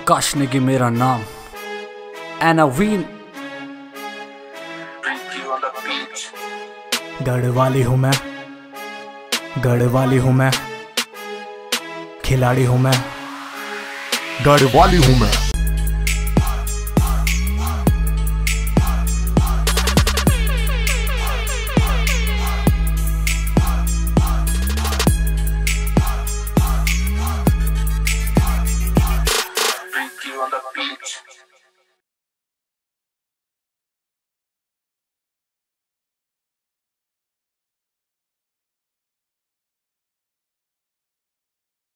आकाश नेगी मेरा नाम एनावीन। गढ़वाली हूँ मैं, गढ़वाली हूँ मैं, खिलाड़ी हूँ मैं, गढ़वाली हूँ मैं। On the beach.